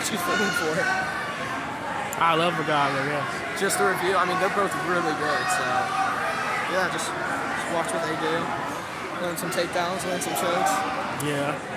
what you feeling for? I love Regalo, yes. Just a review. I mean, they're both really good. So yeah, just watch what they do. Learn some takedowns, learn some chokes. Yeah.